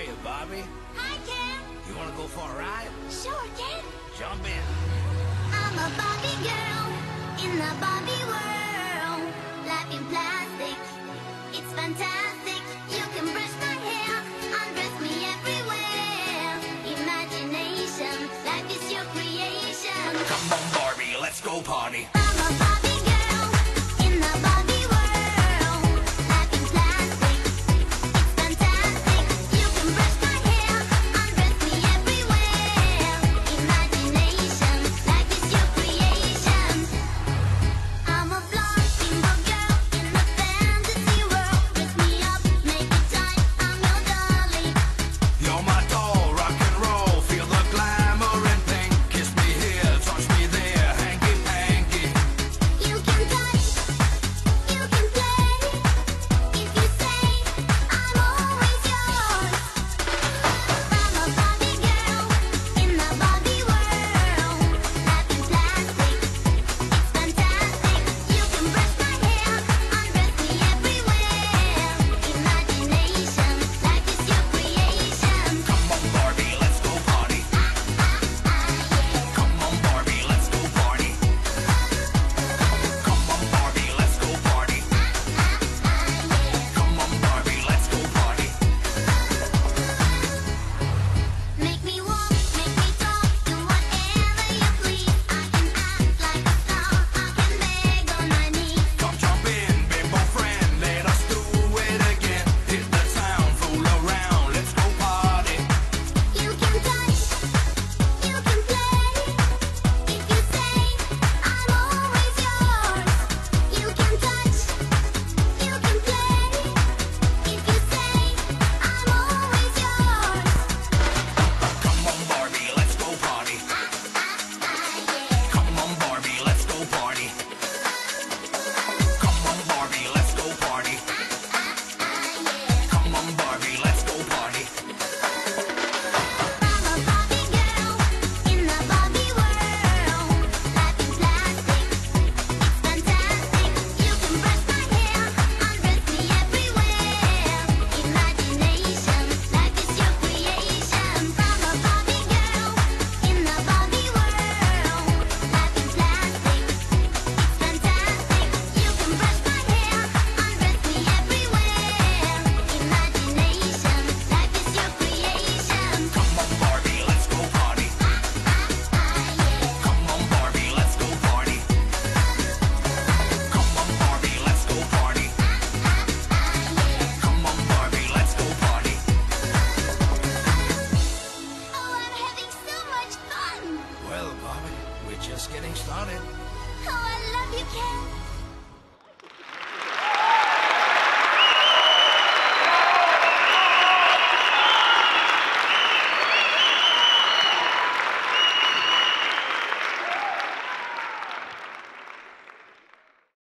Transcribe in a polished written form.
are you, Barbie? Hi, Ken. You want to go for a ride? Sure, Ken. Jump in. I'm a Barbie girl in the Barbie world. Life in plastic, it's fantastic. You can brush my hair, undress me everywhere. Imagination, life is your creation. Come on, Barbie, let's go party. I'm a Barbie girl in the Barbie world. Life in plastic, it's fantastic. You can brush my hair, undress me everywhere. Imagination, life is your creation. I'm a blonde single girl in the fantasy world. Dress me up, make it tight, I'm your dolly. You're my doll, rock and roll. Feel the glamour and pink. Kiss me here, touch me there. Hanky panky. You can touch, you can play. If you say, I'm always yours. I'm a Barbie girl in the Barbie world. Life in plastic, it's fantastic. You can brush my hair, undress me everywhere. Imagination, life is your creation. Come on, Barbie, let's go party. Come on, Barbie, let's go party. Come on, Barbie, let's go party. Come on, Barbie, let's go party. Make me walk, make me talk, do whatever you please. I can act like a star, I can beg on my knees. Come jump in, bimbo friend, let us do it again. Hit the town, fool around, let's go party. You can touch, you can play. If you say, I'm always yours. You can touch, you can play. If you say, I'm always yours. Come on, Barbie, let's go party. Come on, Barbie, let's go party. Come on, Barbie, let's go party. Come on, Barbie, let's go party. I'm a Barbie girl in the Barbie world. Life in plastic, it's fantastic. You can brush my hair, undress me everywhere. Imagination, life is your creation. I'm a Barbie girl in the Barbie world. Life in plastic, it's fantastic. You can brush my hair, undress me everywhere. Imagination, life is your creation. Come on, Barbie, let's go party. Come on, Barbie, let's go party. Come on, Barbie, let's go party. Come on, Barbie, let's go party. Oh, I'm having so much fun! Well, Barbie, we're just getting started. Oh, I love you, Ken!